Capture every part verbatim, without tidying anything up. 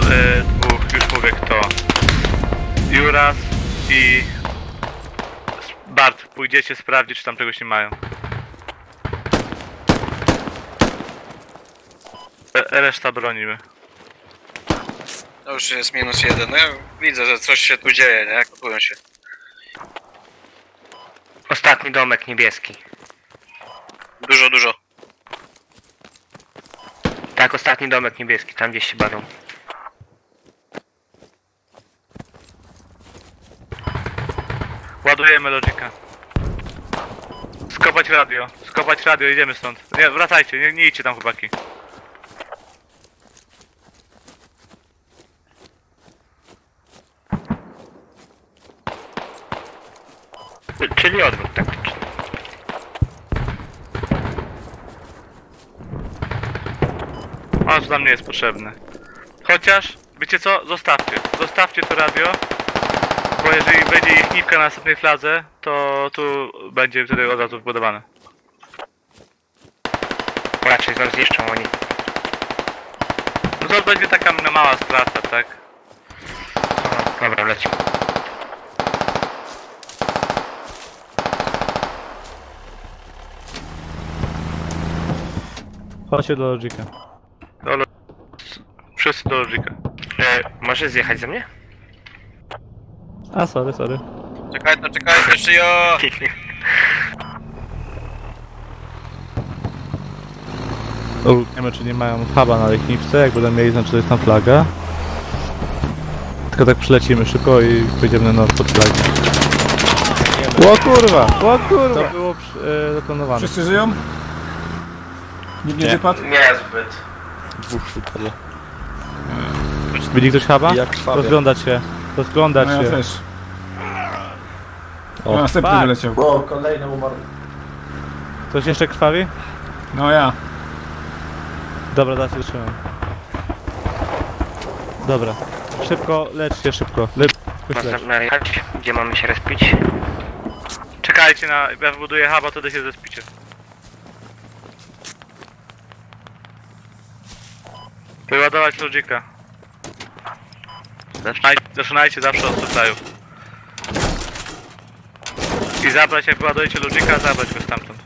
e, dwóch, już mówię kto. Juras i Bart, pójdziecie sprawdzić, czy tam czegoś nie mają. E, reszta bronimy. To już jest minus jeden. No ja widzę, że coś się tu dzieje, nie? Kupują się. Ostatni domek niebieski. Dużo, dużo. Tak, ostatni domek niebieski, tam gdzieś się bawią. Ładujemy Logica. Skopać radio, skopać radio, idziemy stąd. Nie, wracajcie, nie, nie idźcie tam chłopaki. Czyli odwrót taktyczny. On dla mnie jest potrzebny. Chociaż, wiecie co? Zostawcie. Zostawcie to radio. Bo jeżeli będzie ich niwka na następnej fladze, to tu będzie wtedy od razu wbudowane. Raczej nas zniszczą oni. No to będzie taka mała strata, tak? No, dobra, lecimy. Chodźcie do Logica. Do lo... Wszyscy do Logica. E, możesz zjechać ze mnie? A, sorry, sorry. Czekaj, to czekaj, jeszcze ja. Wiemy, czy nie mają huba na lechniwce, jak będą mieli, znaczy to jest tam flaga. Tylko tak przylecimy szybko i pójdziemy na nord pod flagę. O kurwa, o kurwa! To było e, zaplanowane. Wszyscy żyją? Nikt nie, Nie. wypadł? Niezbyt. Dwóch wypadło. Widzi ktoś huba? Jak krwawie. Rozglądać się, rozglądać No ja się. też. O, No, następny fuck. wyleciał. O, kolejny umarł. Ktoś jeszcze krwawi? No ja. Dobra, da się trzymam. Dobra. Szybko, lecz się szybko. Le Można najechać, gdzie mamy się respić? Czekajcie na... ja wbuduję huba, wtedy się zespicie. Wyładować Logica. Zaczynaj, zaczynajcie zawsze od tutaj. I zabrać, jak wyładujecie Logica, zabrać go stamtąd.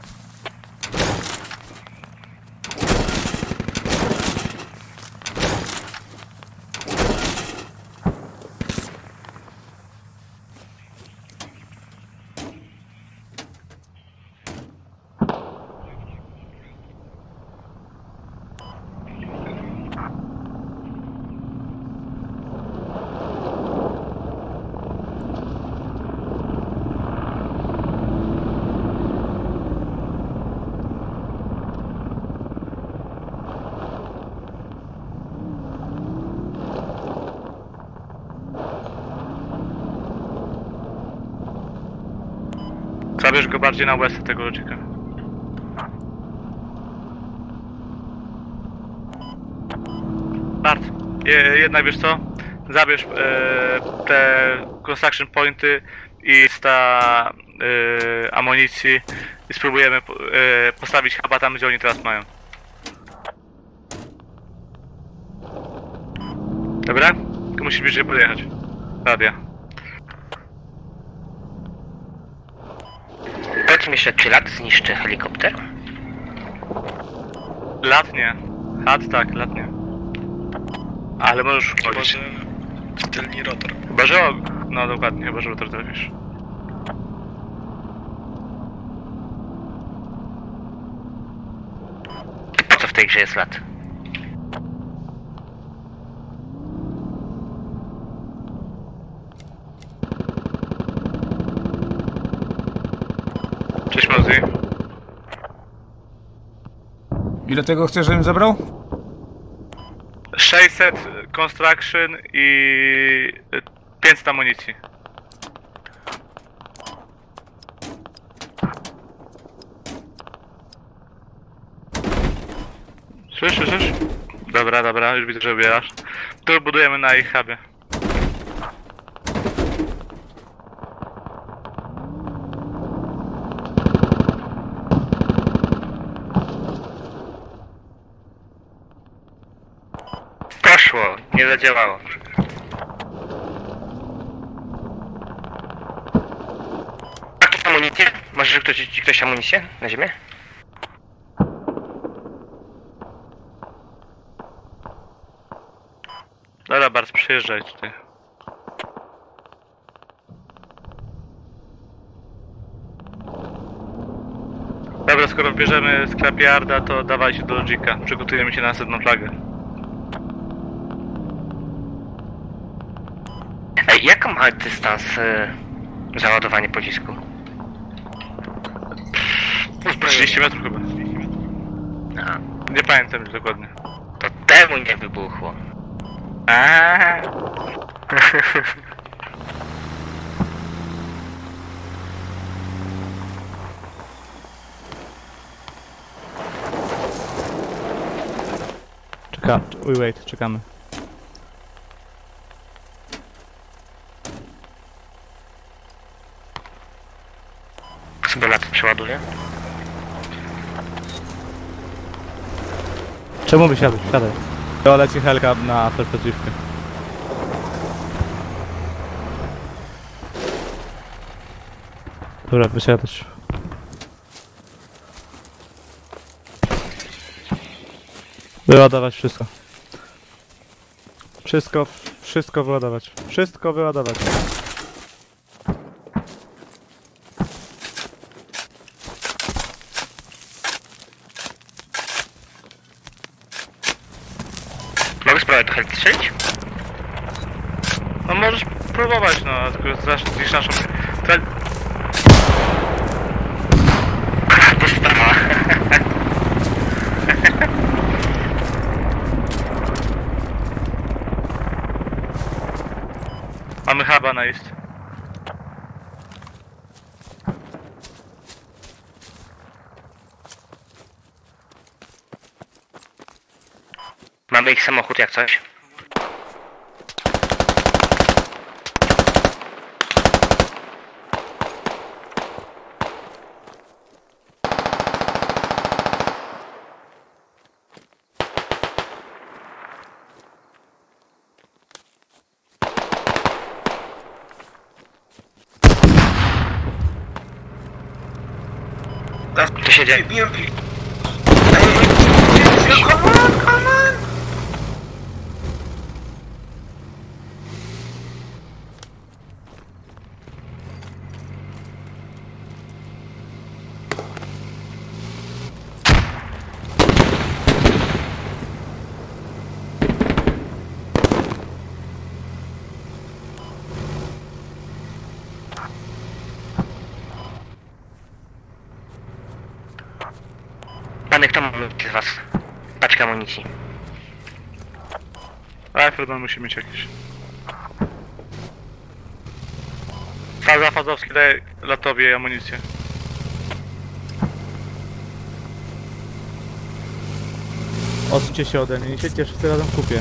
Zabierz go bardziej na west tego Logica. Bart, je, jednak wiesz co? Zabierz e, te construction pointy i sta e, amunicji i spróbujemy e, postawić huba tam, gdzie oni teraz mają. Dobra? Tylko musisz bliżej podjechać. Radia. Powiedz mi jeszcze, czy lat zniszczy helikopter? Lat nie. Hat tak, lat nie. Ale możesz chodzić. Tylni rotor. Chyba, że og... No dokładnie, chyba, że to trafisz. Po co w tej grze jest lat? Cześć Mozi. Ile tego chcesz, żebym zabrał? sześćset construction i pięćset amunicji. Słyszysz, słyszysz? Dobra, dobra, już widzę, że ubierasz. Tu budujemy na ich hubie. poszło, nie zadziałało. A ktoś amunicję? Może ktoś, ci ktoś amunicję na ziemię? Dobra, bardzo przyjeżdżaj tutaj. Dobra, skoro bierzemy scrapyarda, to dawajcie do Logica. Przygotujemy się na następną flagę. Ej, jaką ma dystans y, załadowanie pocisku? trzydzieści metrów chyba. A, Nie pamiętam już dokładnie. to temu nie wybuchło. Aaaa. Czeka, we wait, czekamy. Sobie lat przeładuję. Czemu wysiadłeś? Siadaj. To leci helka na perspektywkę. Dobra, wysiadać. Wyładować wszystko. Wszystko, wszystko wyładować. Wszystko wyładować. Mogę spróbować do helki strzelić? No możesz próbować, no, tylko zniszcz naszą... Tra... Dostała. Mamy huba na ist. Mamy ich samochód jak coś. Tu się dzieje. Pany, kto ma amunicję z was? Paczka amunicji. Rifleman musi mieć jakieś. Faza Fazowski daje Latowi amunicję. Odsuńcie się ode mnie, nie siedźcie wszyscy razem w kupie.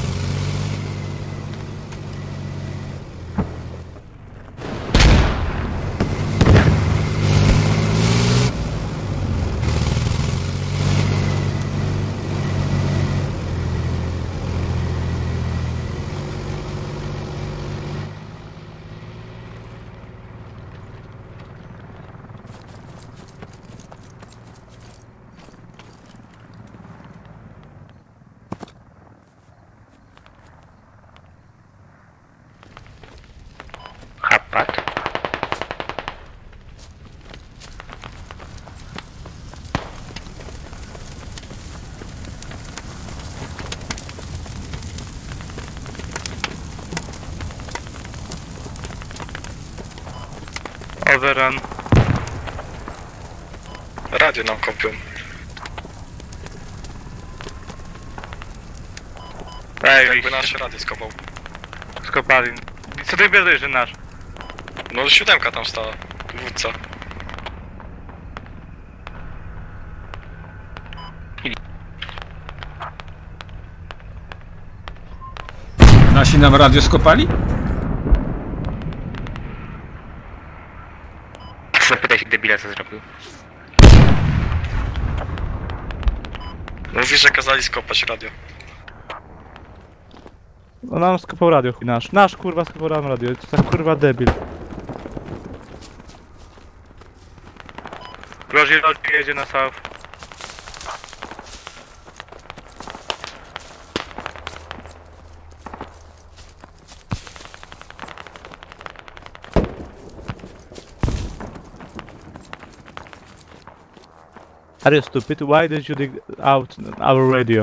Hapat. Overrun. Radio nam kopią. Ej, Jakby nasz radio skopał. skopali. Co ty wiesz, że nasz? No siódemka tam stała. Dowódca. Nasi nam radio skopali? Zapytaj się debila, co zrobił. Mówi, że kazali skopać radio. No nam skopał radio, chuj nasz. Nasz kurwa skopał nam radio, to tak kurwa debil. Grozi lotki jedzie na south. Are you stupid? Why did you dig out our radio?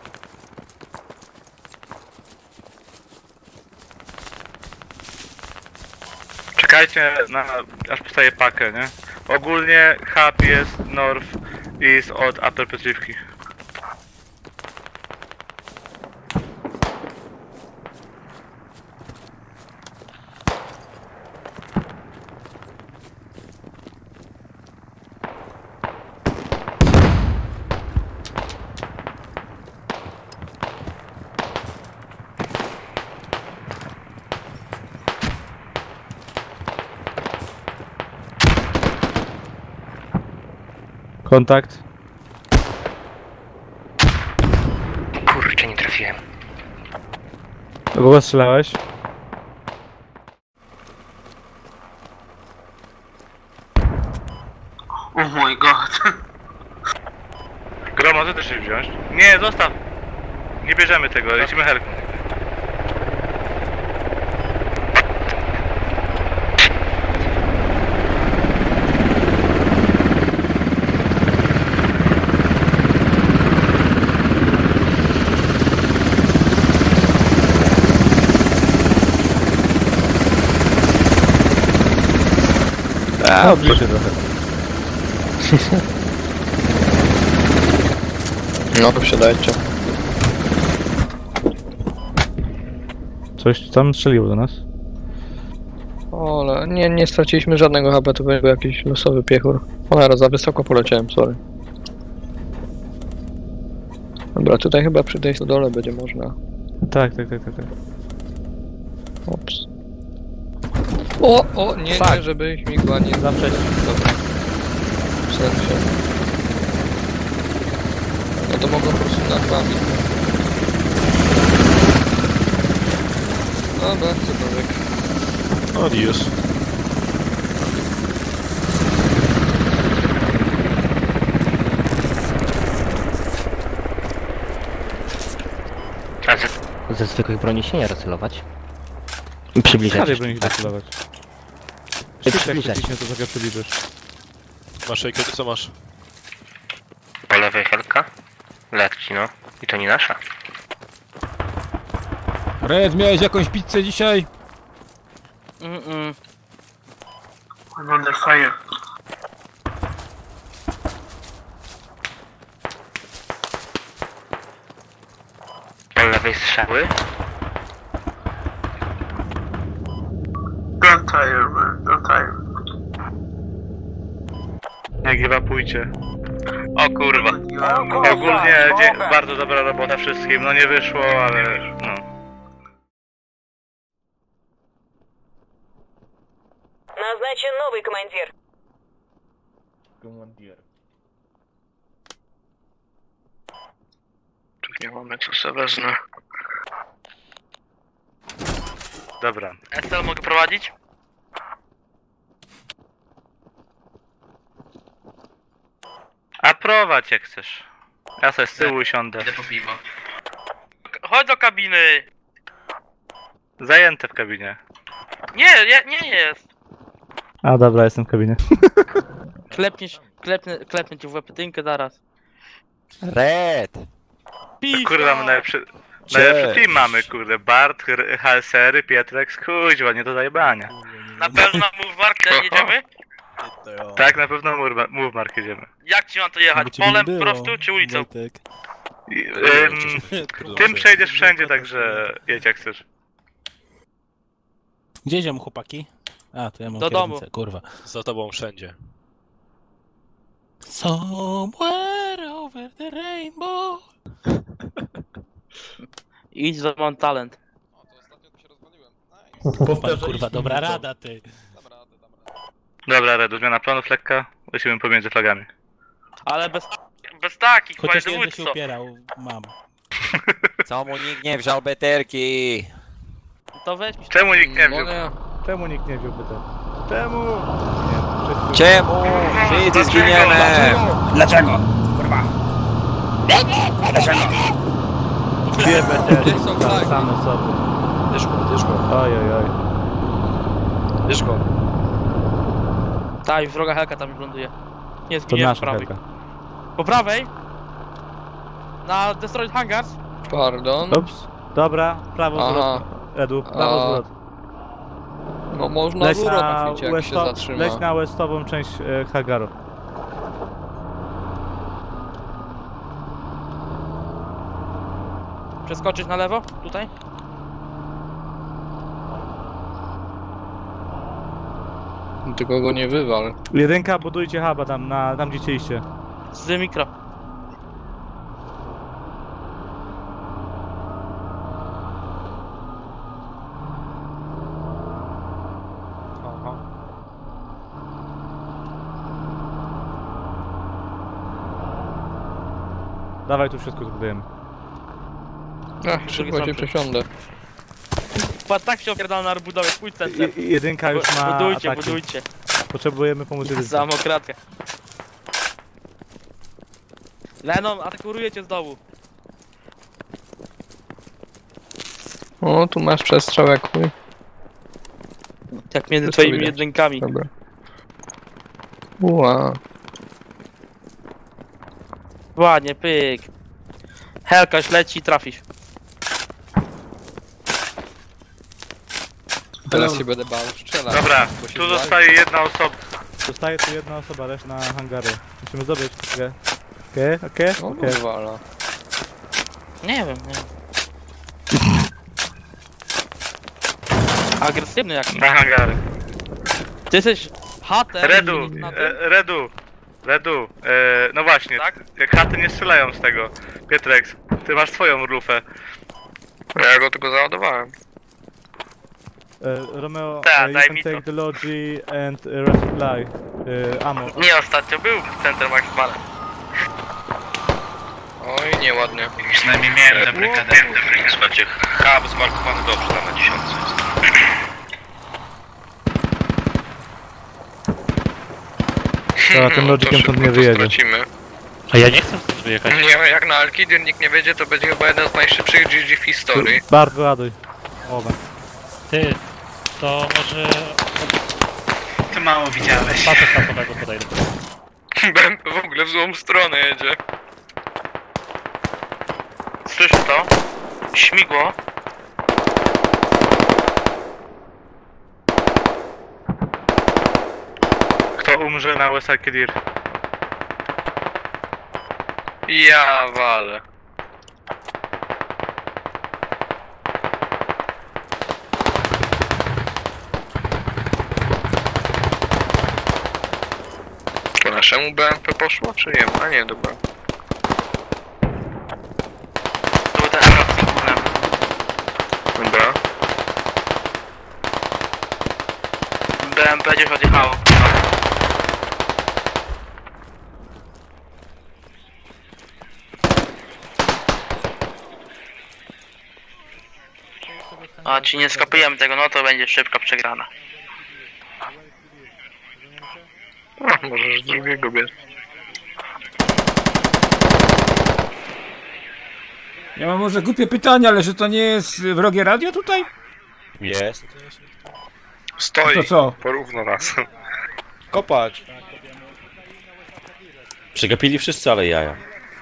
Czekajcie na, aż postaje pakę, nie? Ogólnie hub jest north east od Upper Petriwki. Kontakt. Kurczę, nie trafiłem. Do kogo strzelałeś? Oh my god. Gro, może też się wziąć? Nie, zostaw! Nie bierzemy tego, lecimy helką. A, odbliż się trochę. No to wsiadajcie. Coś tam strzeliło do nas. O, ale nie, nie straciliśmy żadnego H P, to był jakiś losowy piechur. Cholera, za wysoko poleciałem, sorry. Dobra, tutaj chyba przy tej dole będzie można. Tak, tak, tak, tak, tak. Ops. O, o, nie, Fuck. nie, żeby śmigła nie Zaprzeć. Dobra. W sensie. No to mogą po prostu nad wami. Dobra, cokolwiek. Adios. A ze, ze zwykłych broni się nie rozcelować. I przybliżać. Prawie się. by nich Tak. zacelować. I Szybko jak przybliżać. przyciśnie, to trochę przybliżysz. Masz Ejkę, ty co masz? Po lewej helka. Leci, no. I to nie nasza. Red, miałeś jakąś pizzę dzisiaj? Mm-mm. I'm under fire. Po lewej strzały. Don't tire, man. Don't tire. Nie giwapujcie. O kurwa. Ogólnie dzie- bardzo dobra robota wszystkim, no nie wyszło, ale no. Назначен новый командир. Tu nie mamy co sobie wezmę. Dobra. S L mogę prowadzić? A prowadź jak chcesz. Ja sobie z tyłu usiądę. Idę po piwo. Chodź do kabiny! Zajęte w kabinie. Nie, nie, nie jest! A dobra, jestem w kabinie. Klepniesz, klepnę, klepnę ci w łepetynkę zaraz. Red! Kurwa, my najlepszy, najlepszy team mamy, kurde. Bart, H S R, Pietrek, kuźwa, nie do zajebania. Na pewno move market jedziemy? Tak, na pewno move, move mark jedziemy. Jak ci mam to jechać? Polem po prostu czy ulicą? I, ym, tym przejdziesz wszędzie, także jedź jak chcesz. Gdzie idziemy, chłopaki? A, to ja mam Do kierownicę, domu. kurwa. Za tobą wszędzie. Somewhere over the rainbow. Idź za Mount Talent. Pan, kurwa, dobra rada, ty. Dobra, Redu, zmiana planów lekka. Lecimy pomiędzy flagami. Ale bez... Bez takich, Chociaż by nie the będę się Woodso. upierał, mam. Co mu nikt nie wziął beterki? To weź. Czemu nikt nie wziął? No nie. Czemu nikt nie wziął pytań? Czemu? Nie, wszyscy... Czemu? Wszyscy zginiemy! Dlaczego? Kurwa. Dlaczego? Dwie betery, Gdzie są flagi? same sobie. Bierz go, bierz go, Oj, oj, oj. bierz go. Tak, już wroga helka tam już ląduje. Nie, To zginiemy po nasza prawej. helka. Po prawej? Na Destroyed Hangars? Pardon. Ups. Dobra, prawo Aha. zwrot. Edu, prawo A. zwrot. No można Leć rurą na, nakryć, jak się westo, zatrzyma. leć na westową część e, hangaru. Przeskoczyć na lewo? Tutaj? Tylko go nie wywal. Jedynka, budujcie huba tam, na, tam gdzie chcieliście. Z mikro. Dawaj, tu wszystko zbudujemy. Ach, szybko cię przesiądę. Patrz, tak się opierdala na budowę, pójdź ten cel. Je, jedynka już ma Budujcie, ataki. budujcie. Potrzebujemy pomocy jedynki. Zamokratkę. Lenon, atakurujecie z dołu. O, tu masz przestrzał jak chuj. Jak między To twoimi widać. jedynkami. Dobra. Ła. Ładnie, pyk. Helkaś leci i trafisz. Teraz się będę bał strzelać. Dobra, bo się tu zwali. zostaje jedna osoba. Zostaje tu jedna osoba, reszta na hangary. Musimy zdobyć. Okej, okej, O, okej. wywala. Nie wiem, nie wiem. Agresywny jak. Na hangary. Ty jesteś hater. Redu, na tym? e, Redu, Redu, e, no właśnie, tak? Jak chaty nie strzelają z tego, Pietrex, ty masz swoją rufę. Ja go tylko załadowałem. E, Romeo, Ta, e, you daj can mi take to. the logi and e, resupply e, ammo. Nie, ostatnio był w centrum Maxmana. Oj, nieładnie. Przynajmniej miałem tę brygadę. Słuchajcie, hub zmarkowany dobrze tam na dziesiątce jest. To tym logikiem to stąd nie szybko to wyjedzie. stracimy. A ja nie chcę stąd wyjechać. Nie, jak na Alkidir nikt nie wiedzie, to będzie chyba jeden z najszybszych G G w historii. Bardzo ładuj. Oba. Ty, to może Ty mało widziałeś. pasę startowego podejdę. B M P w ogóle w złą stronę jedzie. Słyszysz to? Śmigło. Kto umrze na West Arcadir? Ja walę. Po naszemu B M P poszło, czy nie? A nie, dobra. To był ten emerald z górnem. Dobra. B M P gdzieś odjechało. A, ci nie skapujemy tego, no to będzie szybka przegrana. A, może z drugiego bierz. Ja mam może głupie pytanie, ale że to nie jest wrogie radio tutaj? Jest. Stoi. To co? Porówno nas. Kopać. Przegapili wszyscy, ale jaja.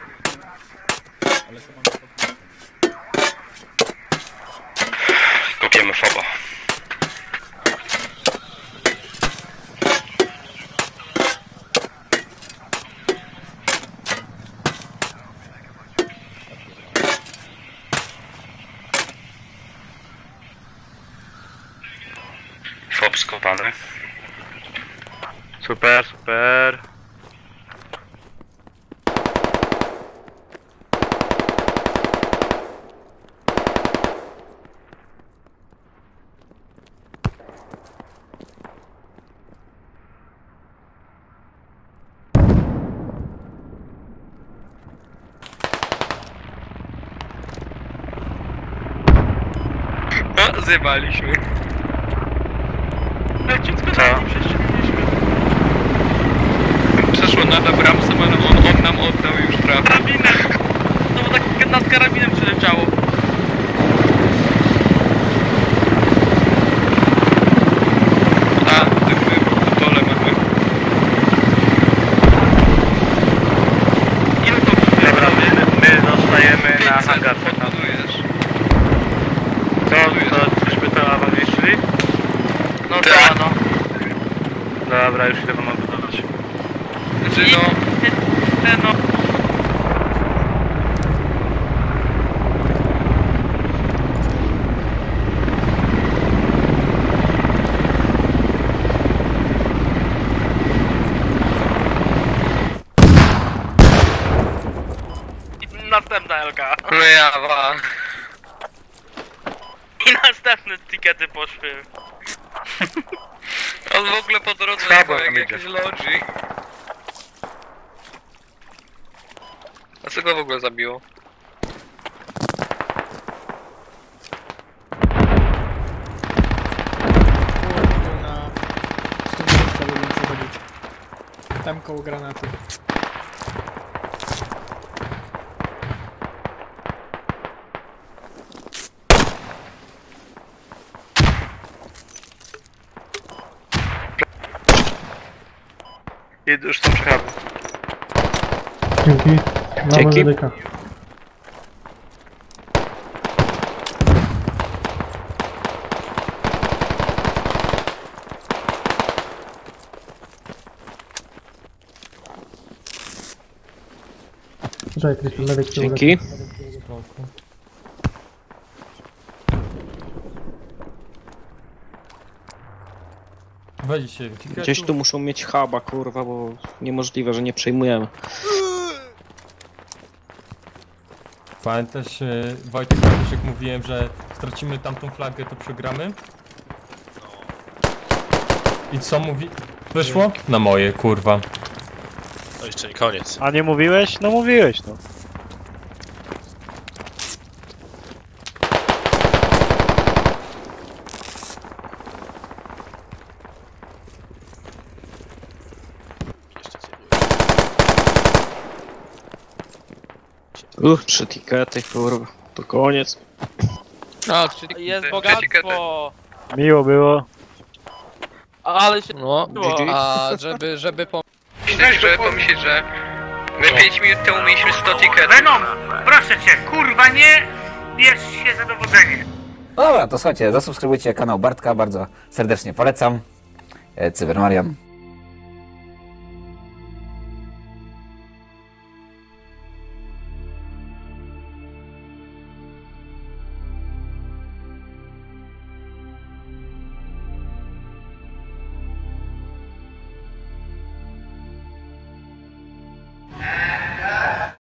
Kopiemy fobo. Fob skopany. Super, super. Rozjebaliśmy. Leciutko Co? na nim prześcignęliśmy. Przeszło nada Bramsem, ale on, on nam oddał już prawo. Karabinem! No bo tak nas karabinem przyleciało. A, ty w dole mamy. Ile to Dobra, my, my zostajemy na hangar. Podbudujesz. Co? To czyżby to awanturzyli? No to Tak. no. Dobra, już idę wam budować. Znaczy no... No. Następna L K. No ja, wa. I następne tikety poszły. On w ogóle po drodze Słabo jak tam jakiś lodzi. A co go w ogóle zabiło? Tam koło granaty. I już są przechawy. Dzięki. Dzięki. Medyka. Dzięki. Weź się. Gdzieś tu muszą mieć huba, kurwa, bo niemożliwe, że nie przejmujemy. Pamiętasz, e, Wojtek, pamiętasz jak mówiłem, że stracimy tamtą flagę, to przegramy? I co mówi? Wyszło? Na moje, kurwa. No jeszcze nie koniec. A nie mówiłeś? No mówiłeś, no. Uch, trzy tikety, kurwa. To koniec. A, czyli... Jest Te bogactwo! Miło było. Ale się... No, Było. G G. A żeby, żeby po... Myślę, że pomyśleć, że my pięć minut temu mieliśmy sto tiketów. Venom! Proszę cię, kurwa nie! Bierz się za dowodzenie! No dobra, to słuchajcie, zasubskrybujcie kanał Bartka, bardzo serdecznie polecam. E, Cybermarian.